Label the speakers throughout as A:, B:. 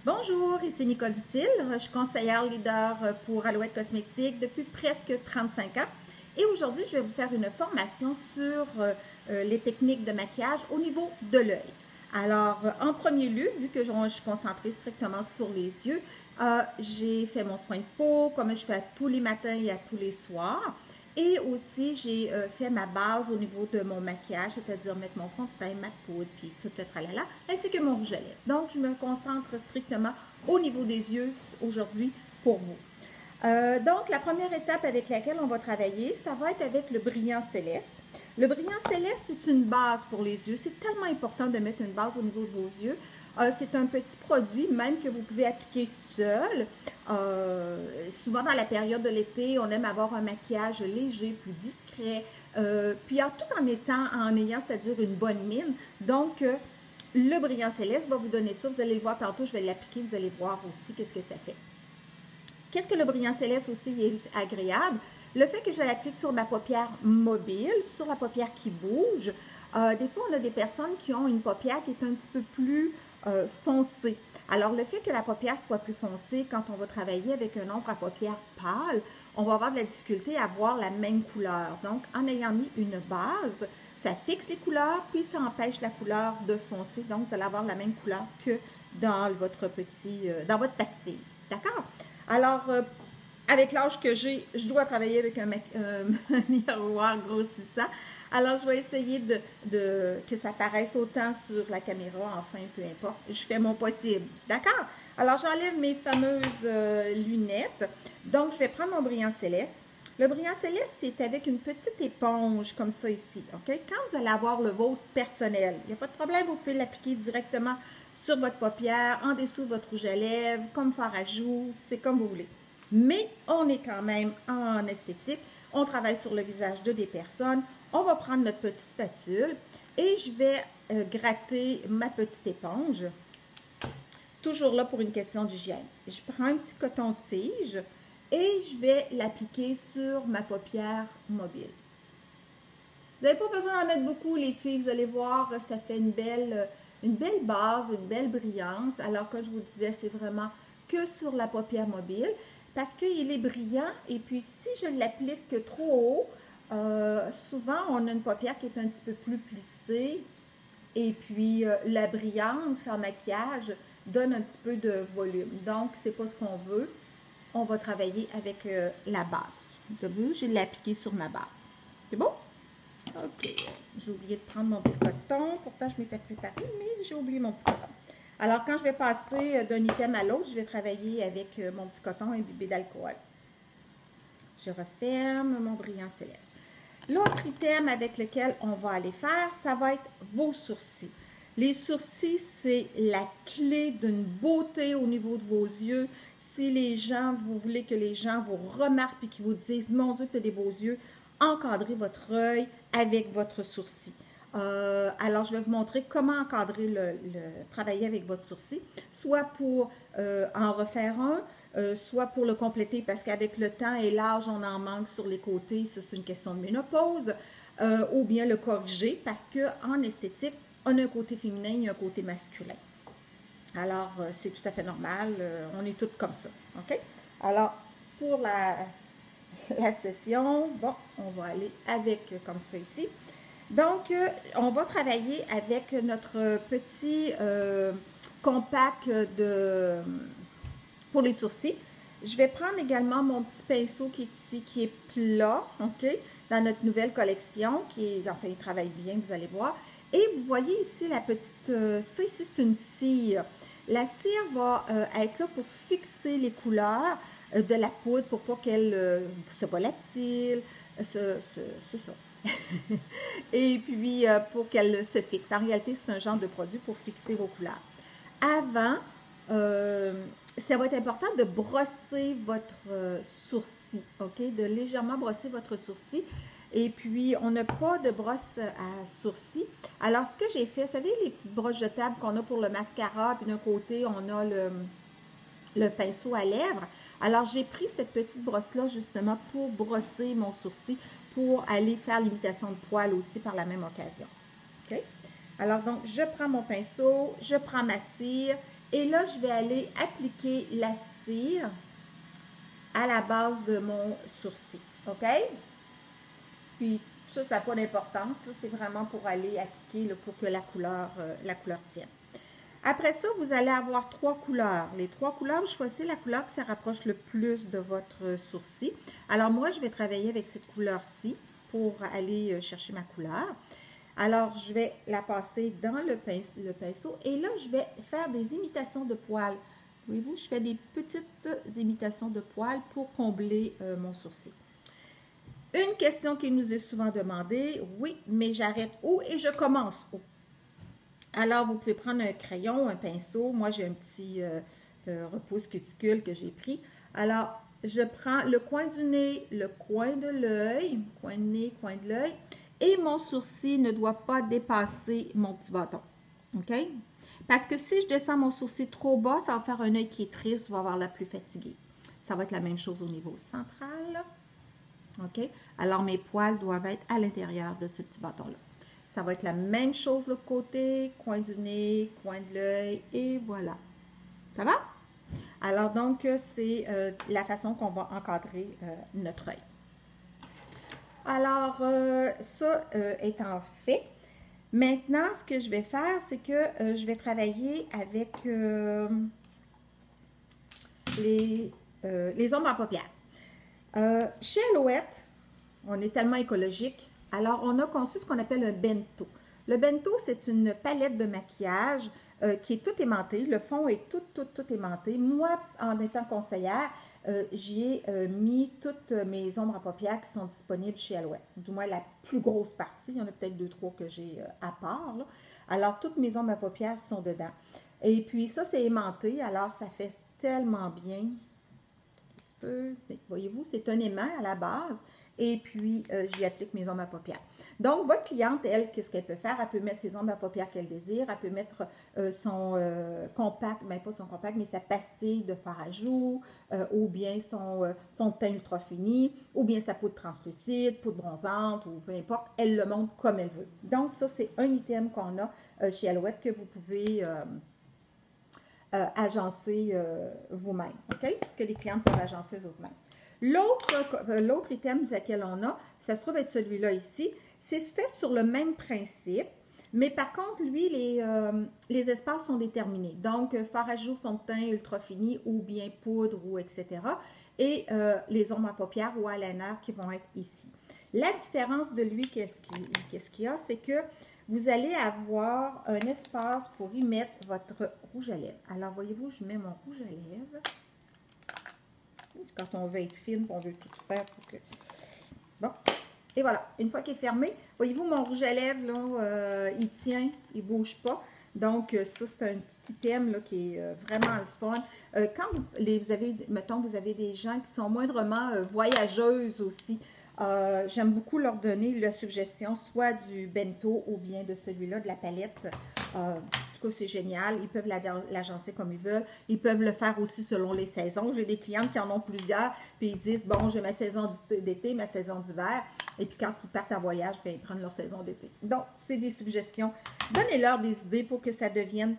A: Bonjour, ici Nicole Dutil. Je suis conseillère leader pour Alouette Cosmétique depuis presque 35 ans. Et aujourd'hui, je vais vous faire une formation sur les techniques de maquillage au niveau de l'œil. Alors, en premier lieu, vu que je suis concentrée strictement sur les yeux, j'ai fait mon soin de peau comme je fais à tous les matins et à tous les soirs. Et aussi, j'ai fait ma base au niveau de mon maquillage, c'est-à-dire mettre mon fond de teint, ma poudre, puis tout le tralala, ainsi que mon rouge à lèvres. Donc, je me concentre strictement au niveau des yeux aujourd'hui pour vous. Donc, la première étape avec laquelle on va travailler, ça va être avec le brillant céleste. Le brillant céleste, c'est une base pour les yeux. C'est tellement important de mettre une base au niveau de vos yeux. C'est un petit produit, même que vous pouvez appliquer seul. Souvent, dans la période de l'été, on aime avoir un maquillage léger, plus discret, puis tout en ayant, c'est-à-dire une bonne mine. Donc, le brillant céleste va vous donner ça. Vous allez le voir tantôt, je vais l'appliquer, vous allez voir aussi qu'est-ce que ça fait. Qu'est-ce que le brillant céleste aussi est agréable? Le fait que je l'applique sur ma paupière mobile, sur la paupière qui bouge. Des fois, on a des personnes qui ont une paupière qui est un petit peu plus foncée. Alors, le fait que la paupière soit plus foncée, quand on va travailler avec un ombre à paupières pâle, on va avoir de la difficulté à voir la même couleur. Donc, en ayant mis une base, ça fixe les couleurs, puis ça empêche la couleur de foncer. Donc, vous allez avoir la même couleur que dans votre dans votre pastille. D'accord? Alors, avec l'âge que j'ai, je dois travailler avec un miroir grossissant. Alors, je vais essayer que ça paraisse autant sur la caméra, enfin, peu importe. Je fais mon possible. D'accord? Alors, j'enlève mes fameuses lunettes. Donc, je vais prendre mon brillant céleste. Le brillant céleste, c'est avec une petite éponge comme ça ici. OK? Quand vous allez avoir le vôtre personnel, il n'y a pas de problème, vous pouvez l'appliquer directement sur votre paupière, en dessous de votre rouge à lèvres, comme fard à joues, c'est comme vous voulez. Mais on est quand même en esthétique. On travaille sur le visage de des personnes. On va prendre notre petite spatule et je vais gratter ma petite éponge. Toujours là pour une question d'hygiène. Je prends un petit coton-tige et je vais l'appliquer sur ma paupière mobile. Vous n'avez pas besoin d'en mettre beaucoup, les filles. Vous allez voir, ça fait une belle base, une belle brillance. Alors, comme je vous disais, c'est vraiment que sur la paupière mobile parce qu'il est brillant. Et puis, si je l'applique trop haut, souvent, on a une paupière qui est un petit peu plus plissée. Et puis, la brillance en maquillage donne un petit peu de volume. Donc, c'est pas ce qu'on veut. On va travailler avec la base. Vous avez vu, je l'ai appliqué sur ma base. C'est bon? OK. J'ai oublié de prendre mon petit coton. Pourtant, je m'étais préparée, mais j'ai oublié mon petit coton. Alors, quand je vais passer d'un item à l'autre, je vais travailler avec mon petit coton imbibé d'alcool. Je referme mon brillant céleste. L'autre item avec lequel on va aller faire, ça va être vos sourcils. Les sourcils, c'est la clé d'une beauté au niveau de vos yeux. Si les gens, vous voulez que les gens vous remarquent et qu'ils vous disent « Mon Dieu, tu as des beaux yeux », encadrez votre œil avec votre sourcil. Alors, je vais vous montrer comment encadrer travailler avec votre sourcil, soit pour en refaire un, soit pour le compléter, parce qu'avec le temps et l'âge, on en manque sur les côtés, ça c'est une question de ménopause, ou bien le corriger, parce qu'en esthétique, on a un côté féminin et un côté masculin. Alors, c'est tout à fait normal, on est toutes comme ça, OK? Alors, pour la session, bon, on va aller avec comme ça ici. Donc, on va travailler avec notre petit compact pour les sourcils. Je vais prendre également mon petit pinceau qui est ici, qui est plat, OK, dans notre nouvelle collection, enfin, il travaille bien, vous allez voir. Et vous voyez ici la petite, ça ici, c'est une cire. La cire va être là pour fixer les couleurs de la poudre pour pas qu'elle se volatile, c'est ça. Et puis, pour qu'elle se fixe. En réalité, c'est un genre de produit pour fixer vos couleurs. Avant, ça va être important de brosser votre sourcil, OK? De légèrement brosser votre sourcil. Et puis, on n'a pas de brosse à sourcils. Alors, ce que j'ai fait, vous savez, les petites brosses jetables qu'on a pour le mascara, puis d'un côté, on a le pinceau à lèvres. Alors, j'ai pris cette petite brosse-là, justement, pour brosser mon sourcil, pour aller faire l'imitation de poils aussi par la même occasion. OK? Alors, donc, je prends mon pinceau, je prends ma cire Et là, je vais aller appliquer la cire à la base de mon sourcil. OK? Puis, ça n'a pas d'importance. C'est vraiment pour aller appliquer là, pour que la couleur tienne. Après ça, vous allez avoir 3 couleurs. Les 3 couleurs, choisissez la couleur qui se rapproche le plus de votre sourcil. Alors, moi, je vais travailler avec cette couleur-ci pour aller chercher ma couleur. Alors, je vais la passer dans le pinceau et là, je vais faire des imitations de poils. Voyez-vous, je fais des petites imitations de poils pour combler mon sourcil. Une question qui nous est souvent demandée, oui, mais j'arrête où et je commence où? Alors, vous pouvez prendre un crayon, un pinceau. Moi, j'ai un petit repousse cuticule que j'ai pris. Alors, je prends le coin du nez, le coin de l'œil, coin de nez, coin de l'œil, et mon sourcil ne doit pas dépasser mon petit bâton. OK? Parce que si je descends mon sourcil trop bas, ça va faire un œil qui est triste, je vais avoir la plus fatiguée. Ça va être la même chose au niveau central. OK? Alors, mes poils doivent être à l'intérieur de ce petit bâton-là. Ça va être la même chose de l'autre côté, coin du nez, coin de l'œil, et voilà. Ça va? Alors, donc, c'est la façon qu'on va encadrer notre œil. Alors, ça étant fait, maintenant, ce que je vais faire, c'est que je vais travailler avec les ombres à paupières. Chez Alouette, on est tellement écologique. Alors, on a conçu ce qu'on appelle un bento. Le bento, c'est une palette de maquillage qui est toute aimantée. Le fond est tout aimanté. Moi, en étant conseillère, j'y ai mis toutes mes ombres à paupières qui sont disponibles chez Alouette. Du moins, la plus grosse partie. Il y en a peut-être 2-3 que j'ai à part, là. Alors, toutes mes ombres à paupières sont dedans. Et puis, ça, c'est aimanté. Alors, ça fait tellement bien. Voyez-vous, c'est un aimant à la base. Et puis, j'y applique mes ombres à paupières. Donc, votre cliente, elle, qu'est-ce qu'elle peut faire? Elle peut mettre ses ombres à paupières qu'elle désire. Elle peut mettre son compact, bien pas son compact, mais sa pastille de fard à joues, ou bien son fond de teint ultra fini, ou bien sa poudre translucide, poudre bronzante, ou peu importe. Elle le montre comme elle veut. Donc, ça, c'est un item qu'on a chez Alouette que vous pouvez agencer vous-même, OK? Que les clientes peuvent agencer eux-mêmes. L'autre item lequel on a, ça se trouve être celui-là ici. C'est fait sur le même principe, mais par contre, lui, les espaces sont déterminés. Donc, fard à joues, fond de teint ultra fini ou bien poudre ou etc. Et les ombres à paupières ou eyeliner qui vont être ici. La différence de lui, qu'est-ce qu'il y a? C'est que vous allez avoir un espace pour y mettre votre rouge à lèvres. Alors, voyez-vous, je mets mon rouge à lèvres. Quand on veut être fine, on veut tout faire pour que... Bon, et voilà. Une fois qu'il est fermé, voyez-vous, mon rouge à lèvres, là, il tient, il ne bouge pas. Donc, ça, c'est un petit item là, qui est vraiment le fun. Quand vous avez, mettons, vous avez des gens qui sont moindrement voyageuses aussi, j'aime beaucoup leur donner la suggestion soit du bento ou bien de celui-là, de la palette. En tout cas, c'est génial. Ils peuvent l'agencer comme ils veulent. Ils peuvent le faire aussi selon les saisons. J'ai des clientes qui en ont plusieurs, puis ils disent, bon, j'ai ma saison d'été, ma saison d'hiver. Et puis quand ils partent en voyage, bien, ils prennent leur saison d'été. Donc, c'est des suggestions. Donnez-leur des idées pour que ça devienne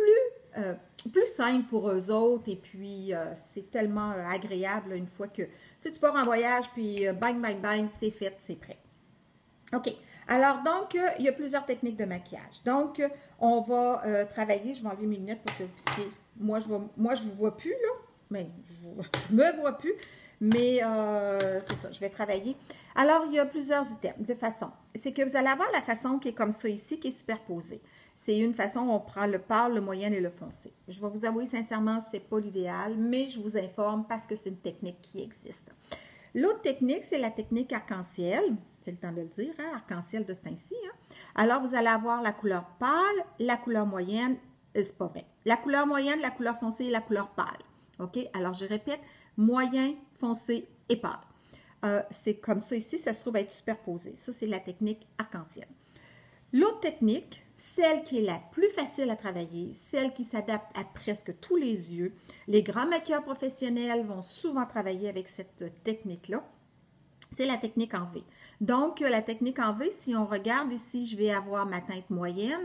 A: plus simple pour eux autres. Et puis, c'est tellement agréable une fois que tu pars en voyage, puis bang, bang, bang, c'est fait, c'est prêt. OK. Alors, donc, il y a plusieurs techniques de maquillage. Donc, on va travailler. Je vais enlever mes lunettes pour que vous puissiez... Moi, je ne vous vois plus, là. Mais je me vois plus. Mais c'est ça, je vais travailler. Alors, il y a plusieurs items de façon. C'est que vous allez avoir la façon qui est comme ça ici, qui est superposée. C'est une façon où on prend le pâle, le moyen et le foncé. Je vais vous avouer sincèrement, ce n'est pas l'idéal, mais je vous informe parce que c'est une technique qui existe. L'autre technique, c'est la technique arc-en-ciel. C'est le temps de le dire, hein? Arc-en-ciel de ce temps-ci. Hein? Alors, vous allez avoir la couleur pâle, la couleur moyenne, c'est pas vrai. La couleur moyenne, la couleur foncée et la couleur pâle. OK? Alors, je répète, moyen, foncé et pâle. C'est comme ça ici, ça se trouve être superposé. Ça, c'est la technique arc-en-ciel. L'autre technique, celle qui est la plus facile à travailler, celle qui s'adapte à presque tous les yeux, les grands maquilleurs professionnels vont souvent travailler avec cette technique-là, c'est la technique en V. Donc, la technique en V, si on regarde ici, je vais avoir ma teinte moyenne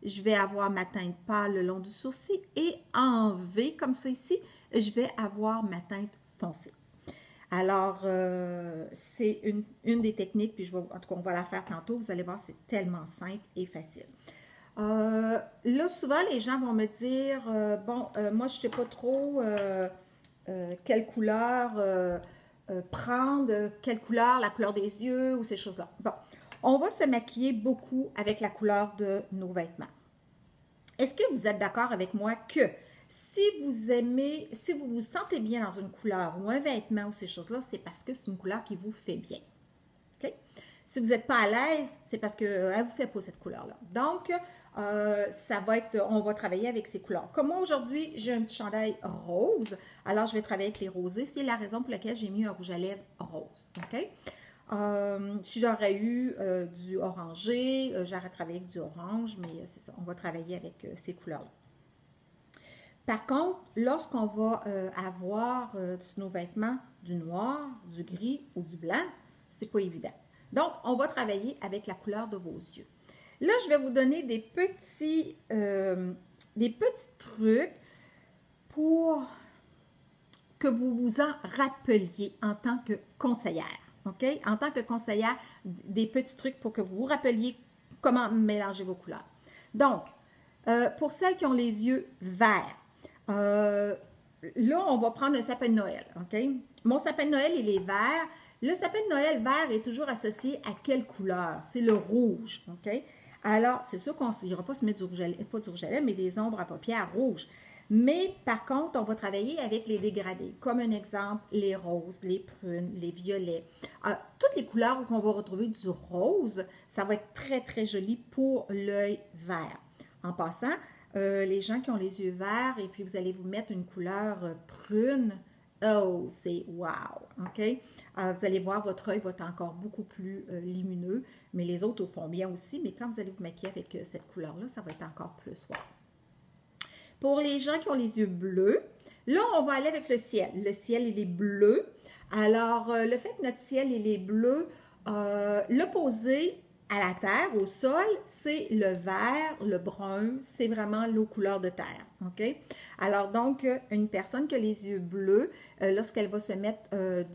A: je vais avoir ma teinte pâle le long du sourcil et en V, comme ça ici, je vais avoir ma teinte foncée. Alors, c'est une des techniques, puis en tout cas, on va la faire tantôt. Vous allez voir, c'est tellement simple et facile. Là, souvent, les gens vont me dire, bon, moi, je ne sais pas trop quelle couleur prendre, quelle couleur, la couleur des yeux ou ces choses-là. Bon, on va se maquiller beaucoup avec la couleur de nos vêtements. Est-ce que vous êtes d'accord avec moi que si vous aimez, si vous vous sentez bien dans une couleur ou un vêtement ou ces choses-là, c'est parce que c'est une couleur qui vous fait bien. OK? Si vous n'êtes pas à l'aise, c'est parce qu'elle ne vous fait pas cette couleur-là. Donc, ça va être, on va travailler avec ces couleurs. Comme moi, aujourd'hui, j'ai un petit chandail rose. Alors, je vais travailler avec les rosés. C'est la raison pour laquelle j'ai mis un rouge à lèvres rose. OK? Si j'aurais eu du orangé, j'aurais travaillé avec du orange, mais c'est ça, on va travailler avec ces couleurs-là. Par contre, lorsqu'on va avoir sur nos vêtements du noir, du gris ou du blanc, c'est pas évident. Donc, on va travailler avec la couleur de vos yeux. Là, je vais vous donner des petits trucs pour que vous vous en rappeliez en tant que conseillère. OK? En tant que conseillère, des petits trucs pour que vous vous rappeliez comment mélanger vos couleurs. Donc, pour celles qui ont les yeux verts, là, on va prendre un sapin de Noël. OK? Mon sapin de Noël, il est vert. Le sapin de Noël vert est toujours associé à quelle couleur? C'est le rouge. OK? Alors, c'est sûr qu'on n'ira pas se mettre du rouge à lèvres, pas du rouge à lèvres, mais des ombres à paupières rouges. Mais par contre, on va travailler avec les dégradés. Comme un exemple, les roses, les prunes, les violets. Toutes les couleurs où on va retrouver du rose, ça va être très, très joli pour l'œil vert. En passant, les gens qui ont les yeux verts et puis vous allez vous mettre une couleur prune, oh, c'est wow! OK? Vous allez voir, votre œil va être encore beaucoup plus lumineux, mais les autres font bien aussi, mais quand vous allez vous maquiller avec cette couleur-là, ça va être encore plus wow! Pour les gens qui ont les yeux bleus, là, on va aller avec le ciel. Le ciel, il est bleu. Alors, le fait que notre ciel, il est bleu, l'opposé à la terre, au sol, c'est le vert, le brun, c'est vraiment l'eau couleur de terre, OK? Alors, donc, une personne qui a les yeux bleus, lorsqu'elle va se mettre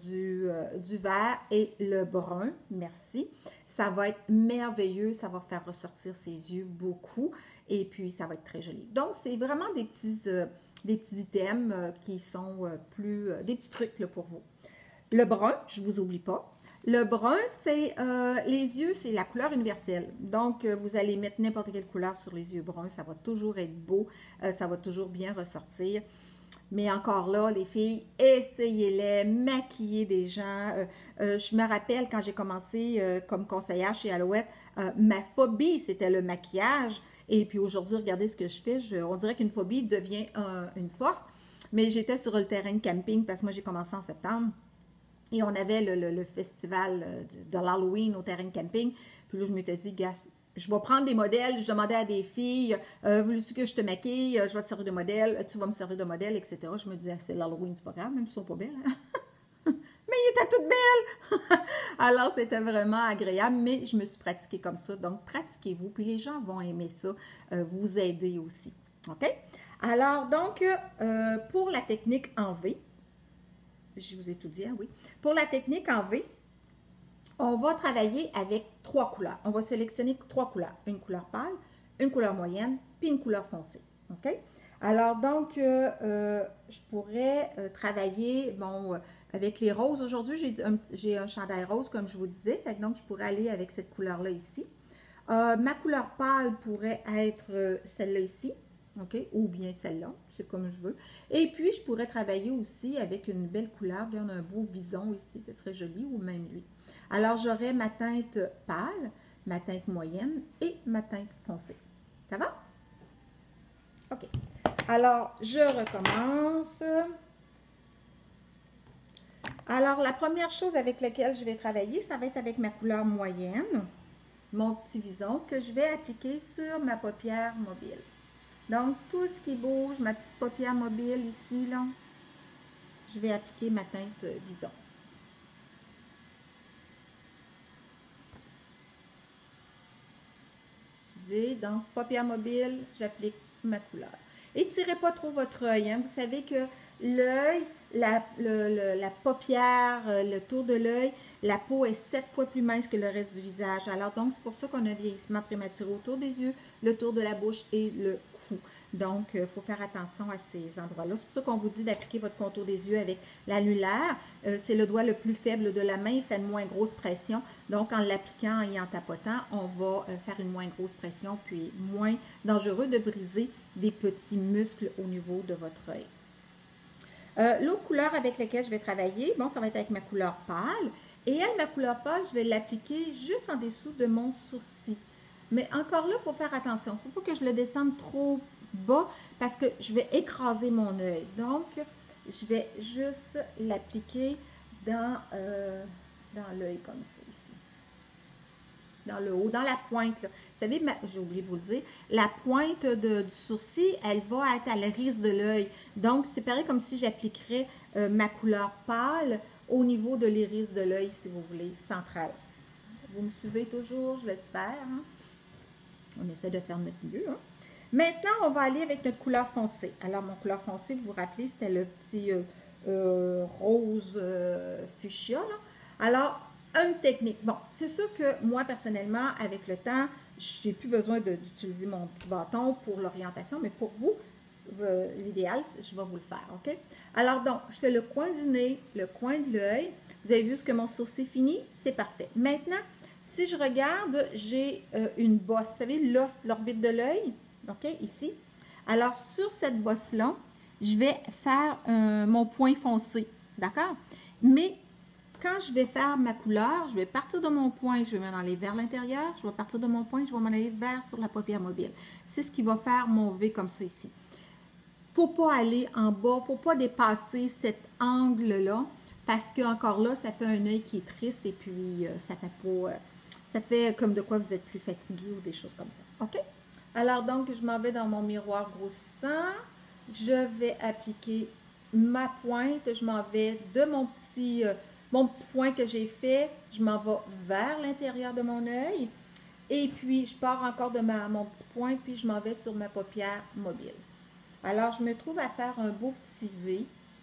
A: du vert et le brun, merci, ça va être merveilleux, ça va faire ressortir ses yeux beaucoup et puis ça va être très joli. Donc, c'est vraiment des petits items qui sont des petits trucs là, pour vous. Le brun, je ne vous oublie pas. Le brun, c'est les yeux, c'est la couleur universelle. Donc, vous allez mettre n'importe quelle couleur sur les yeux bruns, ça va toujours être beau, ça va toujours bien ressortir. Mais encore là, les filles, essayez-les, maquillez des gens. Je me rappelle quand j'ai commencé comme conseillère chez Alouette, ma phobie, c'était le maquillage. Et puis aujourd'hui, regardez ce que je fais. On dirait qu'une phobie devient une force. Mais j'étais sur le terrain de camping parce que moi, j'ai commencé en septembre. Et on avait le festival de l'Halloween au terrain de camping. Puis là, je m'étais dit, gars, je vais prendre des modèles. Je demandais à des filles, veux-tu que je te maquille? Je vais te servir de modèle. Tu vas me servir de modèle, etc. Je me disais, c'est l'Halloween, c'est pas grave, même si elles sont pas belles. Hein? Mais ils étaient toutes belles! Alors, c'était vraiment agréable, mais je me suis pratiquée comme ça. Donc, pratiquez-vous, puis les gens vont aimer ça, vous aider aussi. OK? Alors, donc, pour la technique en V, je vous ai tout dit, hein, oui. Pour la technique en V, on va travailler avec 3 couleurs. On va sélectionner 3 couleurs. Une couleur pâle, une couleur moyenne, puis une couleur foncée. OK? Alors, donc, je pourrais travailler, bon, avec les roses. Aujourd'hui, j'ai un chandail rose, comme je vous disais. Fait que donc, je pourrais aller avec cette couleur-là ici. Ma couleur pâle pourrait être celle-là ici. OK? Ou bien celle-là, c'est comme je veux. Et puis, je pourrais travailler aussi avec une belle couleur. Regarde, un beau vison ici, ce serait joli, ou même lui. Alors, j'aurai ma teinte pâle, ma teinte moyenne et ma teinte foncée. Ça va? OK. Alors, je recommence. Alors, la première chose avec laquelle je vais travailler, ça va être avec ma couleur moyenne, mon petit vison, que je vais appliquer sur ma paupière mobile. Donc, tout ce qui bouge, ma petite paupière mobile ici, là, je vais appliquer ma teinte vison. utiliser. Donc, paupière mobile, j'applique ma couleur. Étirez pas trop votre œil. Hein. Vous savez que l'œil, la paupière, le tour de l'œil, la peau est 7 fois plus mince que le reste du visage. Alors, donc, c'est pour ça qu'on a un vieillissement prématuré autour des yeux, le tour de la bouche et le cou. Donc, il faut faire attention à ces endroits-là. C'est pour ça qu'on vous dit d'appliquer votre contour des yeux avec l'annulaire. C'est le doigt le plus faible de la main. Il fait une moins grosse pression. Donc, en l'appliquant et en tapotant, on va faire une moins grosse pression, puis moins dangereux de briser des petits muscles au niveau de votre œil. L'autre couleur avec laquelle je vais travailler, bon, ça va être avec ma couleur pâle. Et elle, ma couleur pâle, je vais l'appliquer juste en dessous de mon sourcil. Mais encore là, il faut faire attention. Il ne faut pas que je le descende trop bas parce que je vais écraser mon œil. Donc, je vais juste l'appliquer dans l'œil comme ça ici. Dans le haut, dans la pointe. Là. Vous savez, j'ai oublié de vous le dire, la pointe du sourcil, elle va être à l'iris de l'œil. Donc, c'est pareil comme si j'appliquerais ma couleur pâle au niveau de l'iris de l'œil, si vous voulez, central. Vous me suivez toujours, je l'espère. Hein? On essaie de faire notre mieux. Hein? Maintenant, on va aller avec notre couleur foncée. Alors, mon couleur foncée, vous vous rappelez, c'était le petit rose fuchsia. Là. Alors, une technique. Bon, c'est sûr que moi, personnellement, avec le temps, j'ai plus besoin d'utiliser mon petit bâton pour l'orientation, mais pour vous, l'idéal, je vais vous le faire, OK? Alors, donc, je fais le coin du nez, le coin de l'œil. Vous avez vu ce que mon sourcil finit? C'est parfait. Maintenant, si je regarde, j'ai une bosse. Vous savez, l'os, l'orbite de l'œil, OK, ici. Alors, sur cette bosse-là, je vais faire mon point foncé, d'accord? Mais quand je vais faire ma couleur, je vais partir de mon point, je vais m'en aller vers l'intérieur. Je vais partir de mon point, je vais m'en aller vers sur la paupière mobile. C'est ce qui va faire mon V comme ça ici. Il ne faut pas aller en bas, il ne faut pas dépasser cet angle-là, parce que encore là, ça fait un œil qui est triste et puis ça fait pas... ça fait comme de quoi vous êtes plus fatigué ou des choses comme ça. OK? Alors donc, je m'en vais dans mon miroir grossissant. Je vais appliquer ma pointe. Je m'en vais de mon petit point que j'ai fait. Je m'en vais vers l'intérieur de mon œil. Et puis, je pars encore de mon petit point, puis je m'en vais sur ma paupière mobile. Alors, je me trouve à faire un beau petit V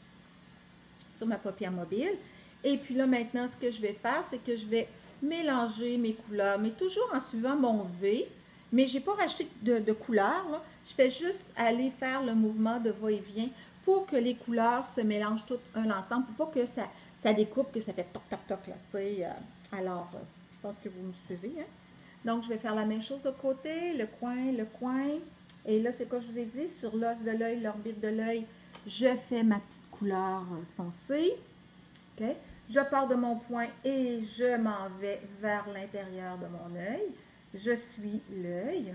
A: sur ma paupière mobile. Et puis là, maintenant, ce que je vais faire, c'est que je vais mélanger mes couleurs, mais toujours en suivant mon V. Mais je n'ai pas racheté de couleurs. Là. Je fais juste aller faire le mouvement de va-et-vient pour que les couleurs se mélangent toutes un ensemble, pour pas que ça découpe, que ça fait toc-toc-toc. Alors, je pense que vous me suivez. Hein? Donc, je vais faire la même chose de côté, le coin. Et là, c'est quoi je vous ai dit? Sur l'os de l'œil, l'orbite de l'œil, je fais ma petite couleur foncée. OK? Je pars de mon point et je m'en vais vers l'intérieur de mon œil. Je suis l'œil.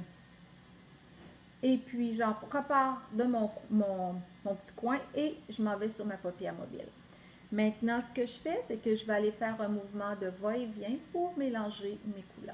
A: Et puis, j'en repars de mon petit coin et je m'en vais sur ma paupière mobile. Maintenant, ce que je fais, c'est que je vais aller faire un mouvement de va-et-vient pour mélanger mes couleurs.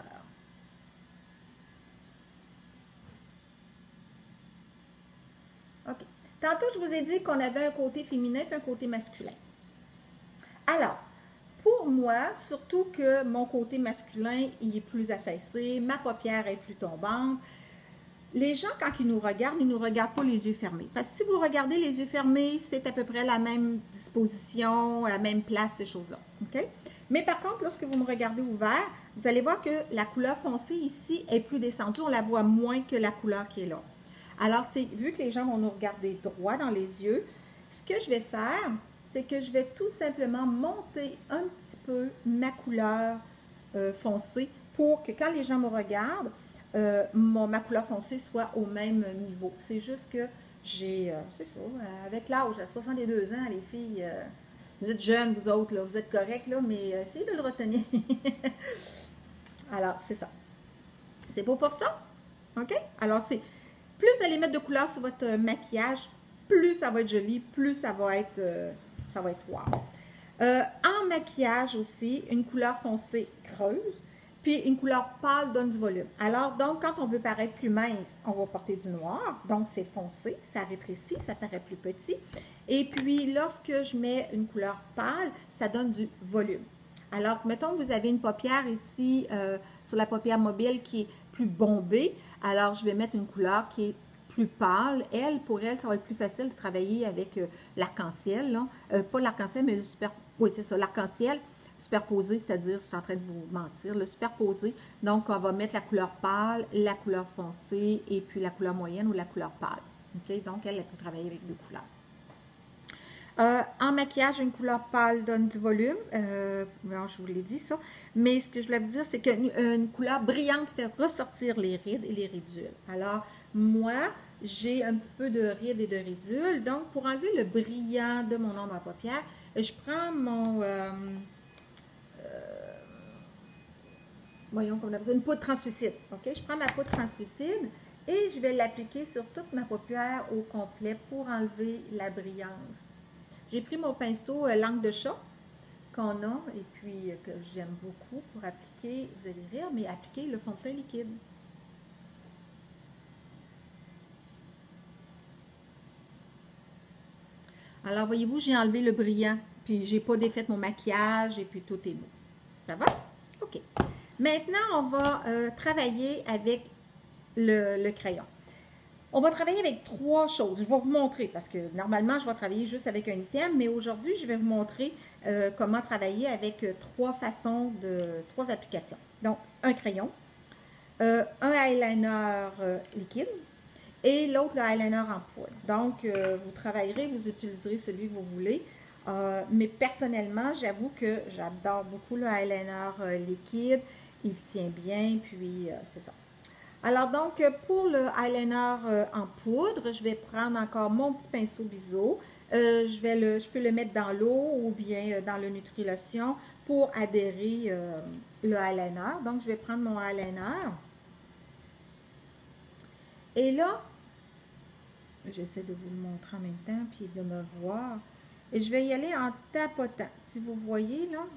A: OK. Tantôt, je vous ai dit qu'on avait un côté féminin et un côté masculin. Alors, pour moi, surtout que mon côté masculin, il est plus affaissé, ma paupière est plus tombante, les gens, quand ils nous regardent pas les yeux fermés. Parce que si vous regardez les yeux fermés, c'est à peu près la même disposition, à la même place, ces choses-là. OK? Mais par contre, lorsque vous me regardez ouvert, vous allez voir que la couleur foncée ici est plus descendue. On la voit moins que la couleur qui est là. Alors, vu que les gens vont nous regarder droit dans les yeux, ce que je vais faire, c'est que je vais tout simplement monter un petit peu ma couleur foncée pour que quand les gens me regardent, ma couleur foncée soit au même niveau. C'est juste que j'ai, c'est ça, avec l'âge, à 62 ans, les filles, vous êtes jeunes, vous autres, là, vous êtes corrects, là, mais essayez de le retenir. Alors, c'est ça. C'est beau pour ça? OK? Alors, plus vous allez mettre de couleur sur votre maquillage, plus ça va être joli, plus ça va être wow. En maquillage aussi, une couleur foncée creuse, puis une couleur pâle donne du volume. Alors, donc, quand on veut paraître plus mince, on va porter du noir. Donc, c'est foncé, ça rétrécit, ça paraît plus petit. Et puis, lorsque je mets une couleur pâle, ça donne du volume. Alors, mettons que vous avez une paupière ici, sur la paupière mobile qui est plus bombée. Alors, je vais mettre une couleur qui est plus pâle. Pour elle, ça va être plus facile de travailler avec l'arc-en-ciel. Pas l'arc-en-ciel, mais le oui, c'est ça, l'arc-en-ciel superposé, c'est-à-dire, je suis en train de vous mentir, le superposé. Donc, on va mettre la couleur pâle, la couleur foncée et puis la couleur moyenne ou la couleur pâle. OK? Donc, elle peut travailler avec deux couleurs. En maquillage, une couleur pâle donne du volume. Je vous l'ai dit ça. Mais ce que je voulais vous dire, c'est qu'une couleur brillante fait ressortir les rides et les ridules. Alors, moi, j'ai un petit peu de rides et de ridules. Donc, pour enlever le brillant de mon ombre à paupières, je prends mon... voyons comment on appelle ça, une poudre translucide. OK? Je prends ma poudre translucide et je vais l'appliquer sur toute ma paupière au complet pour enlever la brillance. J'ai pris mon pinceau langue de chat qu'on a et puis que j'aime beaucoup pour appliquer, vous allez rire, mais appliquer le fond de teint liquide. Alors, voyez-vous, j'ai enlevé le brillant, puis j'ai pas défait mon maquillage et puis tout est beau. Ça va? OK. Maintenant, on va travailler avec le crayon. On va travailler avec trois choses. Je vais vous montrer parce que normalement, je vais travailler juste avec un item, mais aujourd'hui, je vais vous montrer comment travailler avec trois applications. Donc, un crayon, un eyeliner liquide et l'autre, le eyeliner en poudre. Donc, vous travaillerez, vous utiliserez celui que vous voulez. Mais personnellement, j'avoue que j'adore beaucoup le eyeliner liquide. Il tient bien, puis c'est ça. Alors donc, pour le eyeliner en poudre, je vais prendre encore mon petit pinceau biseau. Je peux le mettre dans l'eau ou bien dans le Nutri-Lotion pour adhérer le eyeliner. Donc, je vais prendre mon eyeliner. Et là, j'essaie de vous le montrer en même temps, puis de me voir. Et je vais y aller en tapotant. Si vous voyez, là,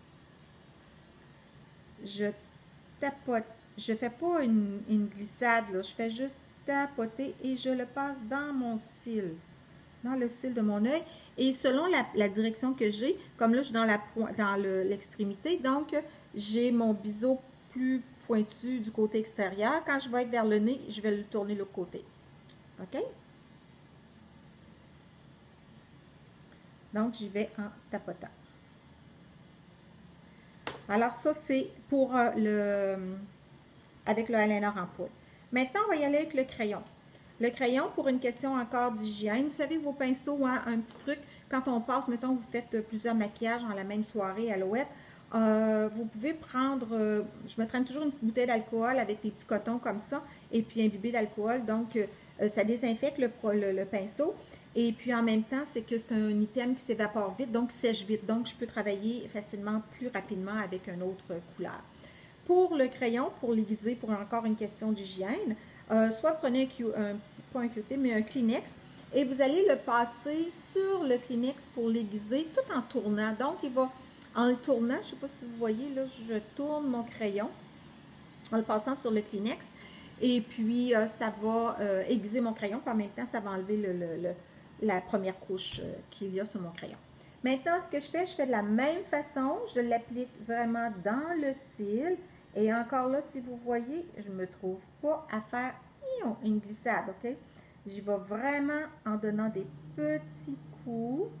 A: je tapote. Je ne fais pas une glissade, là. Je fais juste tapoter et je le passe dans mon cil, dans le cil de mon œil. Et selon la direction que j'ai, comme là, je suis dans l'extrémité, donc j'ai mon biseau plus pointu du côté extérieur. Quand je vais être vers le nez, je vais le tourner de l'autre côté. OK? Donc, j'y vais en tapotant. Alors, ça, c'est pour avec le eyeliner en poudre. Maintenant, on va y aller avec le crayon. Le crayon, pour une question encore d'hygiène, vous savez, vos pinceaux, hein, un petit truc, quand on passe, mettons, vous faites plusieurs maquillages dans la même soirée, Alouette, vous pouvez prendre, je me traîne toujours une petite bouteille d'alcool avec des petits cotons comme ça, et puis imbibé d'alcool, donc ça désinfecte le pinceau. Et puis en même temps, c'est que c'est un item qui s'évapore vite, donc sèche vite. Donc, je peux travailler facilement, plus rapidement avec une autre couleur. Pour le crayon, pour l'aiguiser, pour encore une question d'hygiène, soit prenez pas un Q-tip, mais un Kleenex, et vous allez le passer sur le Kleenex pour l'aiguiser tout en tournant. Donc, en le tournant, je ne sais pas si vous voyez, là, je tourne mon crayon en le passant sur le Kleenex, et puis ça va aiguiser mon crayon, puis en même temps, ça va enlever la première couche qu'il y a sur mon crayon. Maintenant, ce que je fais de la même façon, je l'applique vraiment dans le cil. Et encore là, si vous voyez, je ne me trouve pas à faire une glissade, OK? J'y vais vraiment en donnant des petits coups.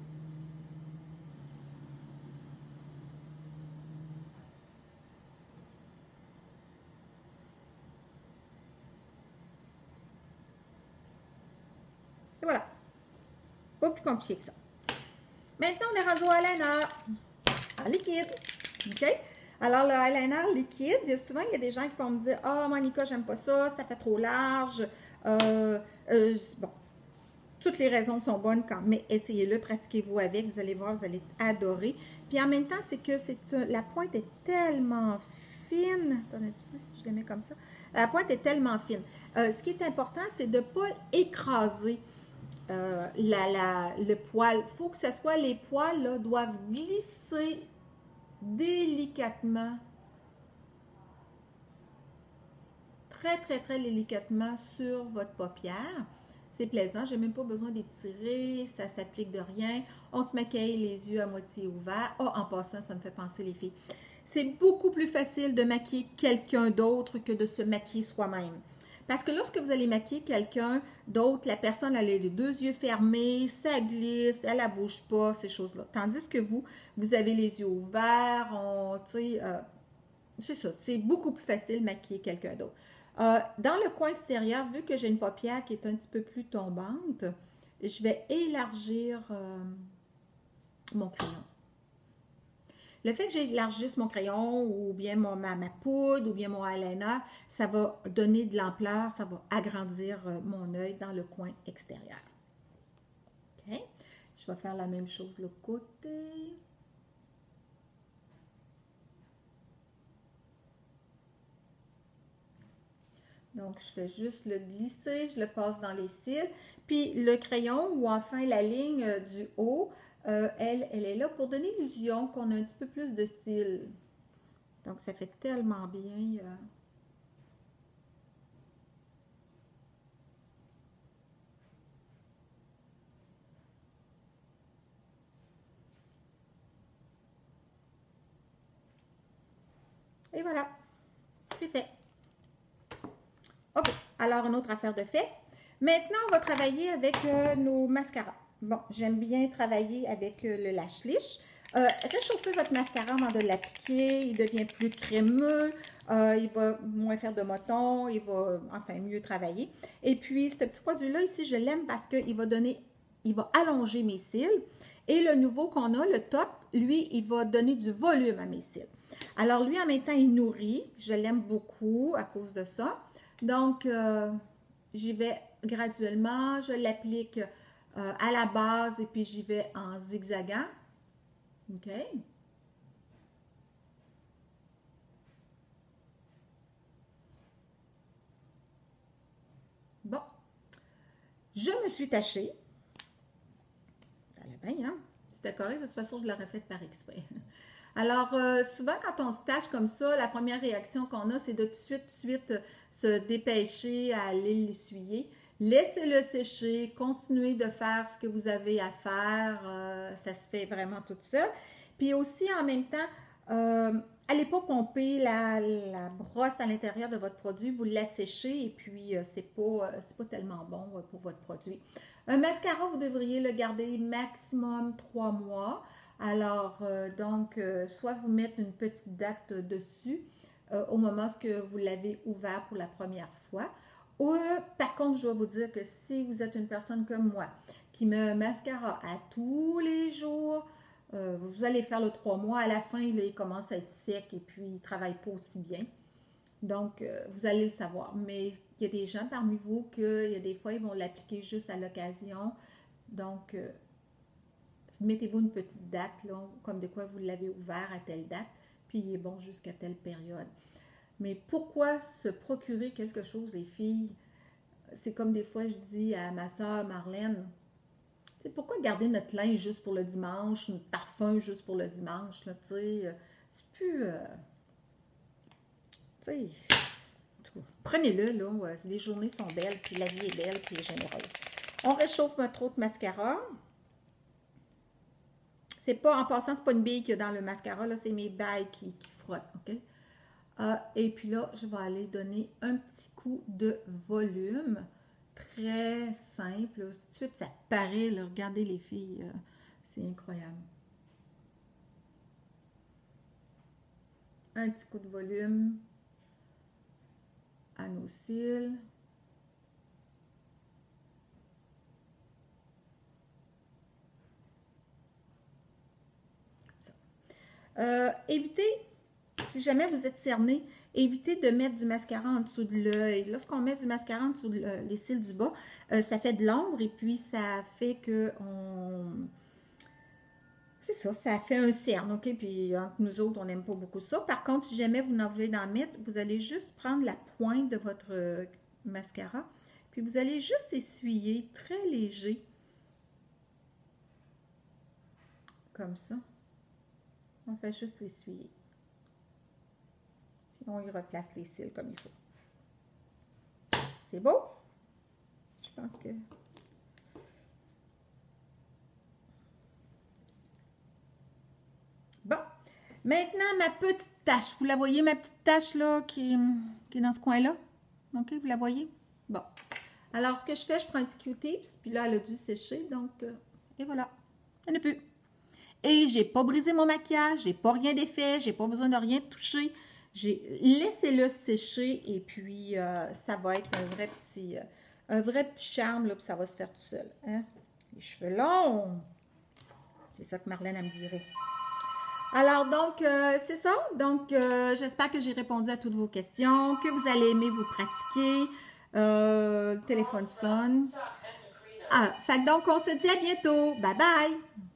A: Et voilà. Pas plus compliqué que ça. Maintenant, on est rendu au eyeliner en liquide. OK? Alors, le eyeliner liquide, souvent, il y a des gens qui vont me dire « Ah, oh, Monica, j'aime pas ça, ça fait trop large. Bon, toutes les raisons sont bonnes, mais essayez-le, pratiquez-vous avec, vous allez voir, vous allez adorer. Puis en même temps, c'est que la pointe est tellement fine. Attendez un petit peu si je le mets comme ça. La pointe est tellement fine. Ce qui est important, c'est de ne pas écraser le poil. Il faut que ce soit, les poils là, doivent glisser délicatement, très, très, très délicatement sur votre paupière. C'est plaisant, j'ai même pas besoin d'étirer, ça s'applique de rien. On se maquille les yeux à moitié ouverts. Oh, en passant, ça me fait penser les filles. c'est beaucoup plus facile de maquiller quelqu'un d'autre que de se maquiller soi-même. Parce que lorsque vous allez maquiller quelqu'un d'autre, la personne elle a les deux yeux fermés, ça glisse, elle ne bouge pas, ces choses-là. Tandis que vous avez les yeux ouverts, c'est ça, c'est beaucoup plus facile de maquiller quelqu'un d'autre. Dans le coin extérieur, vu que j'ai une paupière qui est un petit peu plus tombante, je vais élargir mon crayon. Le fait que j'élargisse mon crayon ou bien ma poudre ou bien mon eyeliner, ça va donner de l'ampleur, ça va agrandir mon œil dans le coin extérieur. OK? Je vais faire la même chose de l'autre côté. Donc, je fais juste le glisser, je le passe dans les cils. Puis, le crayon ou enfin la ligne du haut, elle est là pour donner l'illusion qu'on a un petit peu plus de cils. Donc, ça fait tellement bien. Et voilà, c'est fait. OK, alors une autre affaire de fait. Maintenant, on va travailler avec nos mascaras. Bon, j'aime bien travailler avec le Lash Lish. Réchauffez votre mascara avant de l'appliquer. Il devient plus crémeux. Il va moins faire de motons. Il va enfin mieux travailler. Et puis, ce petit produit-là ici, je l'aime parce qu'il va il va allonger mes cils. Et le nouveau qu'on a, le top, lui, il va donner du volume à mes cils. Alors, lui, en même temps, il nourrit. Je l'aime beaucoup à cause de ça. Donc, j'y vais graduellement. Je l'applique à la base et puis j'y vais en zigzagant. OK? Bon. Je me suis tachée. Ça allait bien, hein? C'était correct. De toute façon, je l'aurais fait par exprès. Alors, souvent, quand on se tâche comme ça, la première réaction qu'on a, c'est de tout de suite se dépêcher à aller l'essuyer. Laissez-le sécher, continuez de faire ce que vous avez à faire, ça se fait vraiment tout seul. Puis aussi, en même temps, allez pas pomper la brosse à l'intérieur de votre produit, vous l'asséchez et puis c'est pas tellement bon pour votre produit. Un mascara, vous devriez le garder maximum 3 mois. Alors, soit vous mettez une petite date dessus au moment où vous l'avez ouvert pour la première fois. Ou, par contre, je dois vous dire que si vous êtes une personne comme moi qui met un mascara à tous les jours, vous allez faire le 3 mois. À la fin, il commence à être sec et puis il ne travaille pas aussi bien. Donc, vous allez le savoir. Mais il y a des gens parmi vous qu'il y a des fois, ils vont l'appliquer juste à l'occasion. Donc, mettez-vous une petite date, là, comme de quoi vous l'avez ouvert à telle date, puis il est bon jusqu'à telle période. Mais pourquoi se procurer quelque chose, les filles? C'est comme des fois, je dis à ma soeur Marlène, c'est pourquoi garder notre linge juste pour le dimanche, notre parfum juste pour le dimanche, là, tu sais, c'est plus... tu sais, prenez-le, là, les journées sont belles, puis la vie est belle, puis elle est généreuse. On réchauffe notre autre mascara. C'est pas, en passant, c'est pas une bille qu'il y a dans le mascara, là, c'est mes bails qui frottent, OK? Et puis là, je vais aller donner un petit coup de volume. Très simple. Tout de suite, ça paraît, là, regardez les filles, c'est incroyable. Un petit coup de volume à nos cils. Évitez, si jamais vous êtes cerné, évitez de mettre du mascara en dessous de l'œil. Lorsqu'on met du mascara en dessous les cils du bas, ça fait de l'ombre et puis ça fait que c'est ça, ça fait un cerne, OK? Puis entre nous autres, on n'aime pas beaucoup ça. Par contre, si jamais vous n'en voulez en mettre, vous allez juste prendre la pointe de votre mascara, puis vous allez juste essuyer très léger, comme ça. On fait juste l'essuyer. Puis on y replace les cils comme il faut. C'est beau? Je pense que... Bon. Maintenant, ma petite tache. Vous la voyez, ma petite tache là qui est dans ce coin-là? OK, vous la voyez? Bon. Alors, ce que je fais, je prends un petit Q-tips, puis là, elle a dû sécher, donc, et voilà. Il n'y en a plus. Et j'ai pas brisé mon maquillage, j'ai pas rien défait, j'ai pas besoin de rien toucher. J'ai laissé-le sécher et puis ça va être un vrai petit charme, là, puis ça va se faire tout seul. Hein? Les cheveux longs! C'est ça que Marlène, elle me dirait. Alors, donc, c'est ça. Donc, j'espère que j'ai répondu à toutes vos questions, que vous allez aimer vous pratiquer. Le téléphone sonne. Ah, fait que donc, on se dit à bientôt. Bye bye!